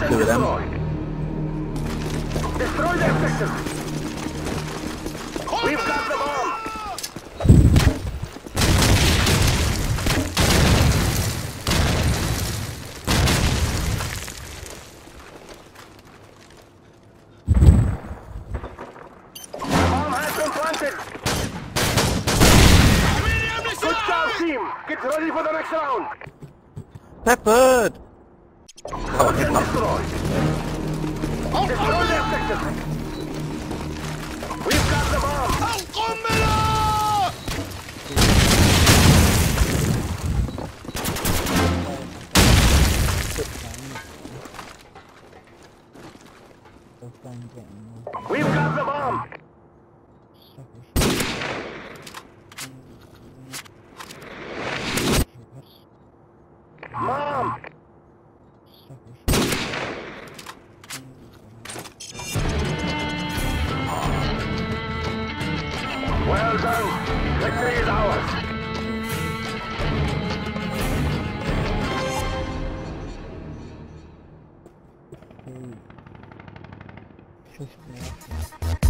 Objective destroyed. Destroy the objective. We've got the bomb. Bomb has been planted. Good job, team. Get ready for the next round. Peppered! Objective destroyed. Destroy the objective. We've got the bomb. القنبلة! We've got the bomb. Mom. Well done. Victory is ours. شفت